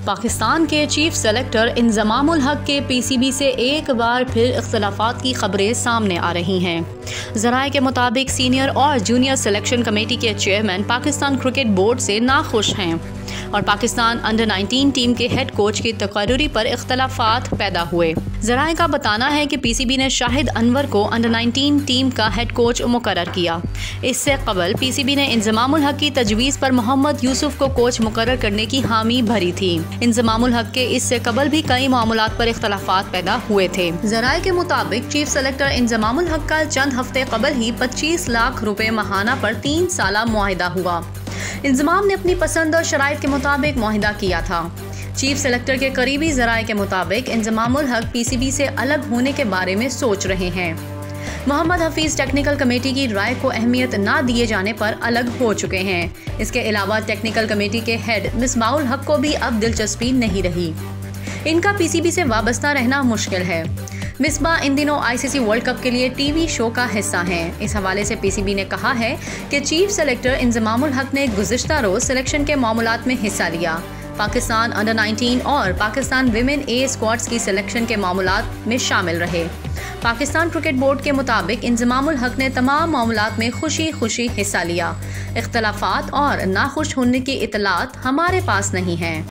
पाकिस्तान के chief selector Inzamam-ul हक के पीसीबी से एक बार फिर इख्तलाफात की खबरें सामने आ रही हैं। ज़राए के मुताबिक सीनियर और जूनियर सिलेक्शन कमेटी के चेयरमैन पाकिस्तान क्रिकेट बोर्ड से नाखुश हैं और पाकिस्तान अंडर 19 टीम के हेड कोच की तकर्री पर इख्तलाफात पैदा हुए। ज़राए का बताना है कि पीसीबी ने शाहिद अनवर को अंडर 19 टीम का हेड कोच मुकर्रर किया। इससे कबल पीसीबी ने इंजमामुल हक की तजवीज़ पर मोहम्मद यूसुफ को कोच मुकर्रर करने की हामी भरी थी। इंजमामुल हक के इससे कबल भी कई मामलात पर इख्तलाफात पैदा हुए थे। ज़राए के मुताबिक चीफ सेलेक्टर इंजमामुल हक का चंद हफ्ते कबल ही 25 लाख रुपए माहाना पर 3 साला मुआहिदा हुआ। इंजमाम ने अपनी पसंद और शराइत के मुताबिक मुआहिदा किया था। चीफ सेलेक्टर के करीबी ज़राए के मुताबिक इंजमामुल हक पीसीबी से अलग होने के बारे में सोच रहे हैं। मोहम्मद हफीज़ टेक्निकल कमेटी की राय को अहमियत ना दिए जाने पर अलग हो चुके हैं। इसके अलावा टेक्निकल कमेटी के हेड मिसबाहुल हक को भी अब दिलचस्पी नहीं रही। इनका पीसीबी से वाबस्ता रहना मुश्किल है। मिसबा इन दिनों आईसीसी वर्ल्ड कप के लिए टीवी शो का हिस्सा हैं। इस हवाले से पीसीबी ने कहा है कि चीफ सेलेक्टर इंजमामुल हक ने गुज़िश्ता रोज़ सिलेक्शन के मामलात में हिस्सा लिया। पाकिस्तान अंडर 19 और पाकिस्तान विमेन ए स्क्वाड्स की सिलेक्शन के मामलात में शामिल रहे। पाकिस्तान क्रिकेट बोर्ड के मुताबिक इंजमामुल हक ने तमाम मामलात में खुशी खुशी हिस्सा लिया। इख्तलाफात और नाखुश होने की इतलात हमारे पास नहीं हैं।